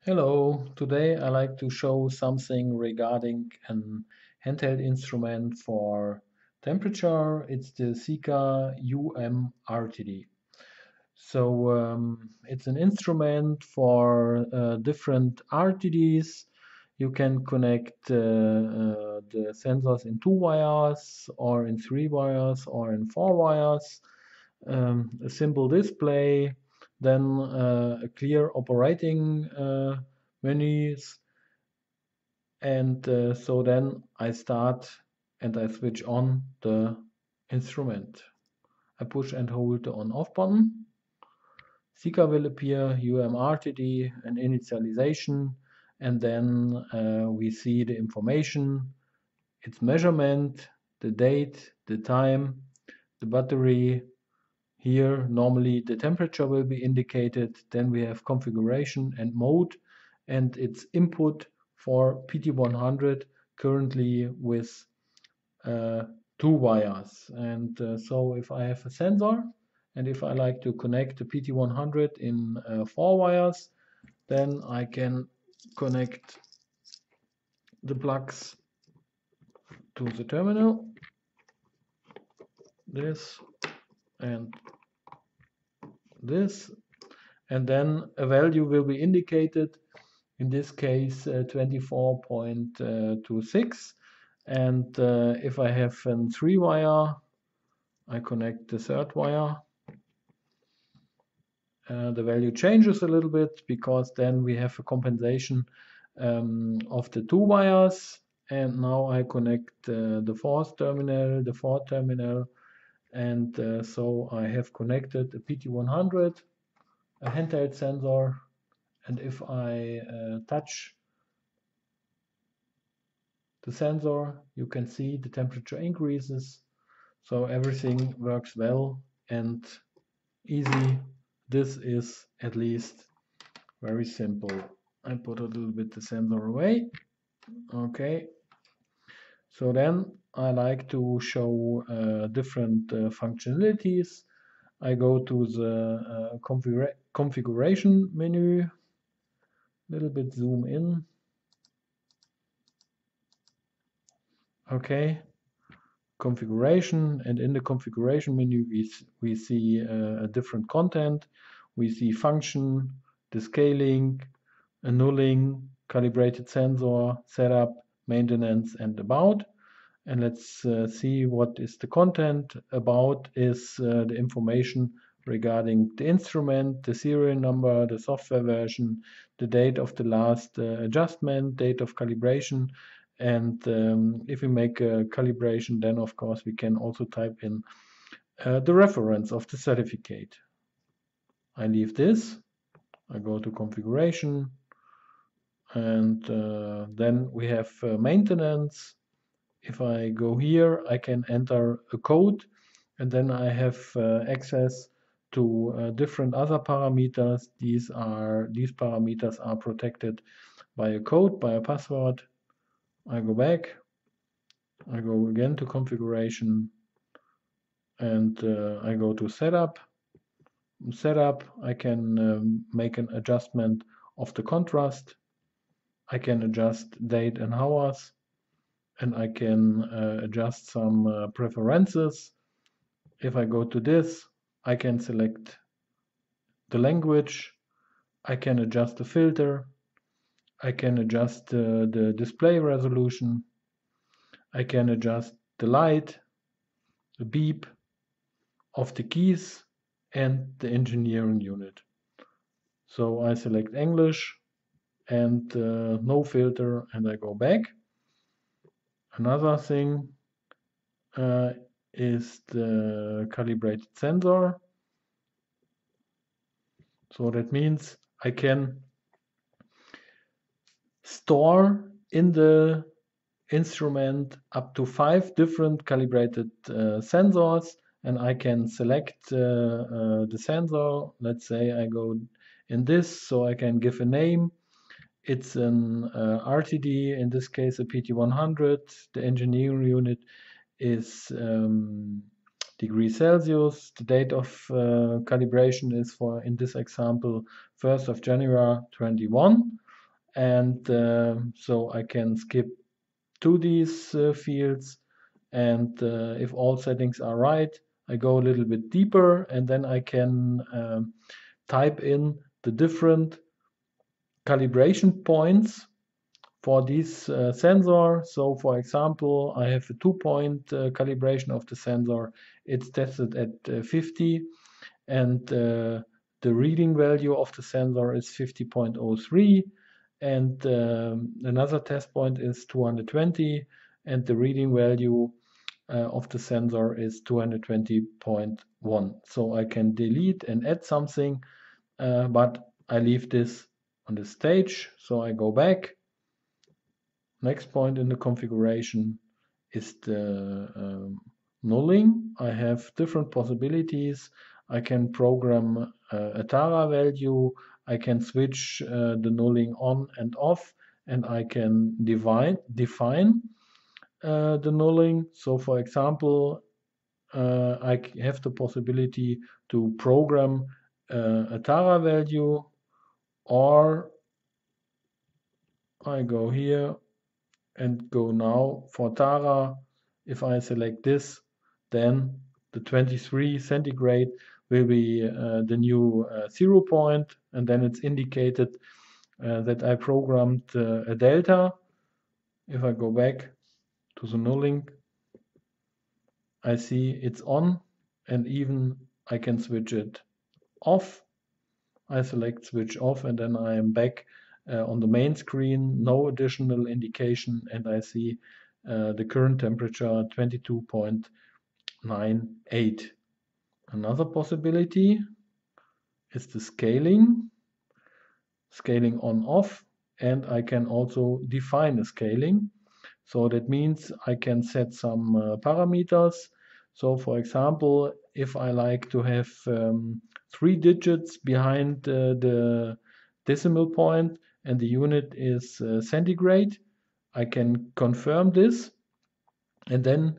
Hello, today I like to show something regarding an handheld instrument for temperature. It's the Sika UM-RTD. It's an instrument for different RTDs. You can connect the sensors in 2 wires or in 3 wires or in 4 wires. A simple display, then a clear operating menus, and so then I start and I switch on the instrument. I push and hold the on-off button. Sika will appear, UM-RTD, an initialization, and then we see the information, its measurement, the date, the time, the battery. Here, normally the temperature will be indicated. Then we have configuration and mode and its input for PT100 currently with 2 wires. And so if I have a sensor and if I like to connect the PT100 in 4 wires, then I can connect the plugs to the terminal, this and this, and then a value will be indicated, in this case 24.26. And if I have a 3-wire, I connect the 3rd wire. The value changes a little bit because then we have a compensation of the 2 wires. And now I connect the 4th terminal, and so I have connected a PT100, a handheld sensor, and if I touch the sensor, you can see the temperature increases. So everything works well and easy. This is at least very simple. I put a little bit the sensor away. Okay. So then I like to show different functionalities. I go to the configuration menu, a little bit zoom in. Okay, configuration, and in the configuration menu we see a different content. We see function, the scaling, annulling, calibrated sensor, setup, maintenance, and about. And let's see what is the content. About is the information regarding the instrument, the serial number, the software version, the date of the last adjustment, date of calibration. And if we make a calibration, then of course we can also type in the reference of the certificate. I leave this, I go to configuration, and then we have maintenance. If I go here, I can enter a code, and then I have access to different other parameters. These parameters are protected by a code, by a password. I go back, I go again to configuration, and I go to setup. Setup, I can make an adjustment of the contrast. I can adjust date and hours, and I can adjust some preferences. If I go to this, I can select the language, I can adjust the filter, I can adjust the display resolution, I can adjust the light, the beep of the keys, and the engineering unit. So I select English and no filter, and I go back. Another thing is the calibrated sensor. So that means I can store in the instrument up to 5 different calibrated sensors, and I can select the sensor. Let's say I go in this, so I can give a name. It's an RTD, in this case a PT100. The engineering unit is degrees Celsius. The date of calibration is, for in this example, 1st of January 21. and so I can skip to these fields, and if all settings are right, I go a little bit deeper, and then I can type in the different calibration points for this sensor. So for example, I have a 2-point calibration of the sensor. It's tested at 50, and the reading value of the sensor is 50.03, and another test point is 220, and the reading value of the sensor is 220.1. So I can delete and add something, but I leave this on the stage. So I go back. Next point in the configuration is the nulling. I have different possibilities. I can program a Tara value. I can switch the nulling on and off, and I can define the nulling. So for example, I have the possibility to program a Tara value, or I go here and go now for Tara. If I select this, then the 23 centigrade will be the new 0 point, and then it's indicated that I programmed a delta. If I go back to the nulling, I see it's on, and even I can switch it off. I select switch off, and then I am back on the main screen, no additional indication, and I see the current temperature 22.98. Another possibility is the scaling on off, and I can also define a scaling. So that means I can set some parameters. So for example, if I like to have 3 digits behind the decimal point and the unit is centigrade, I can confirm this, and then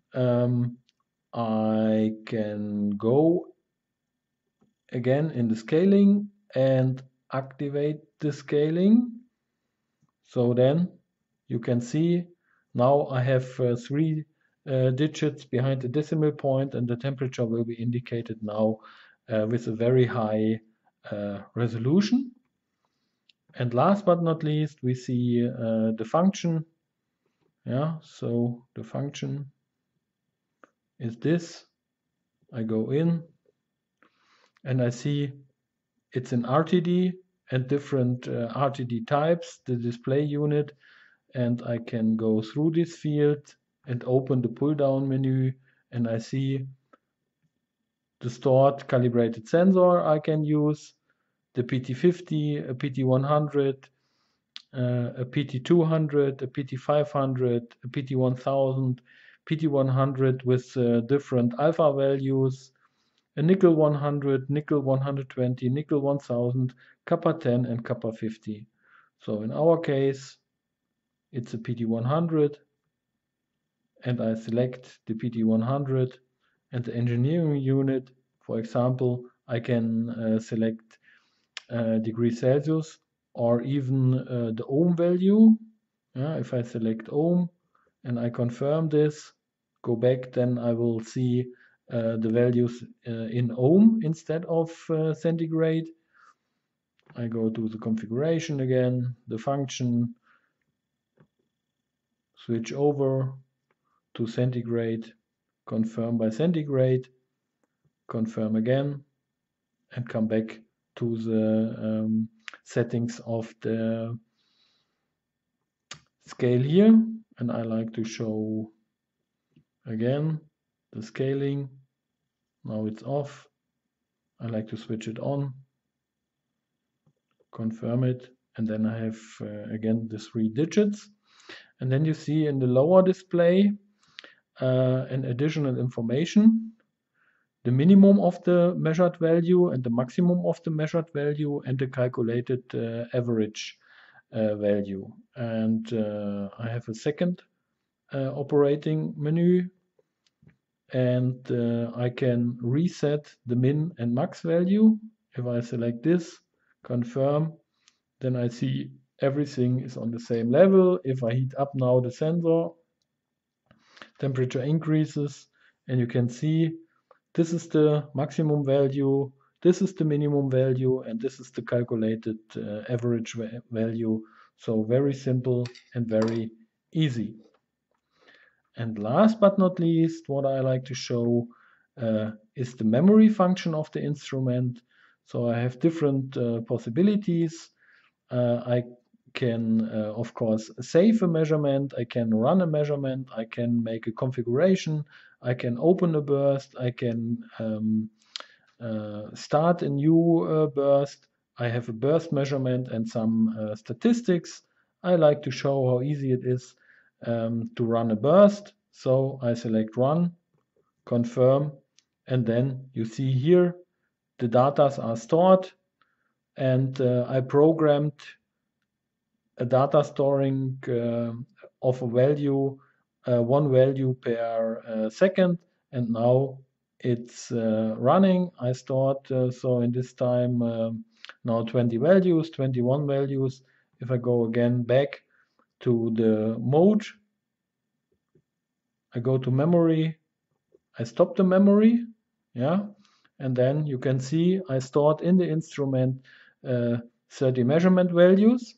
I can go again in the scaling and activate the scaling. So then you can see now I have 3 digits behind the decimal point, and the temperature will be indicated now with a very high resolution. And last but not least, we see the function. Yeah, so the function is this. I go in and I see it's an RTD and different RTD types, the display unit, and I can go through this field and open the pull down menu, and I see the stored calibrated sensor I can use, the PT50, a PT100, a PT200, a PT500, a PT1000, PT100 with different alpha values, a nickel 100, nickel 120, nickel 1000, kappa 10 and kappa 50. So in our case, it's a PT100, and I select the PT100, and the engineering unit, for example, I can select degrees Celsius or even the ohm value. If I select ohm and I confirm this, go back, then I will see the values in ohm instead of centigrade. I go to the configuration again, the function, switch over to centigrade, confirm by centigrade, confirm again, and come back to the settings of the scale here. And I like to show again the scaling. Now it's off. I like to switch it on, confirm it, and then I have again the 3 digits. And then you see in the lower display an additional information, the minimum of the measured value and the maximum of the measured value, and the calculated average value. And I have a second operating menu, and I can reset the min and max value. If I select this, confirm, then I see everything is on the same level. If I heat up now the sensor, temperature increases, and you can see this is the maximum value, this is the minimum value, and this is the calculated average value. So very simple and very easy. And last but not least, what I like to show is the memory function of the instrument. So I have different possibilities. I can, of course, save a measurement. I can run a measurement. I can make a configuration. I can open a burst. I can start a new burst. I have a burst measurement and some statistics. I like to show how easy it is to run a burst. So I select run, confirm, and then you see here the data are stored, and I programmed a data storing of a value, one value per second, and now it's running. I stored, so in this time, now 20 values, 21 values. If I go again back to the mode, I go to memory, I stop the memory, yeah, and then you can see I stored in the instrument 30 measurement values.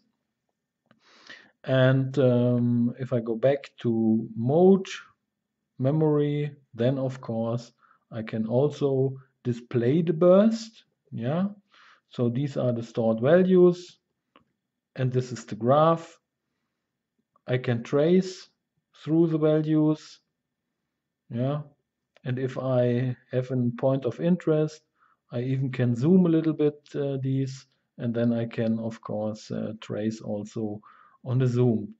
And if I go back to mode, memory, then of course I can also display the burst, yeah. So these are the stored values, and this is the graph. I can trace through the values, yeah. And if I have a point of interest, I even can zoom a little bit these, and then I can of course trace also on the zoom.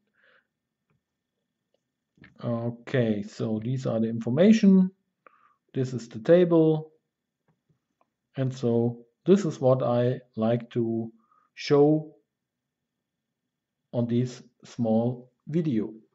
Okay, so these are the information. This is the table. And so this is what I like to show on this small video.